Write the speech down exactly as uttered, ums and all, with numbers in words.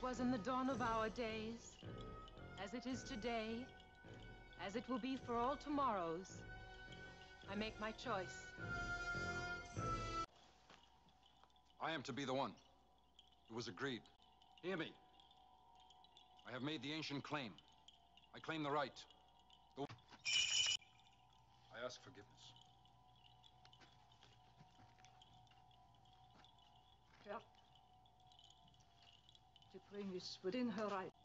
was in the dawn of our days, as it is today, as it will be for all tomorrows, I make my choice. I am to be the one. It was agreed. Hear me. I have made the ancient claim. I claim the right. The... I ask forgiveness. Herr, the queen is within her right.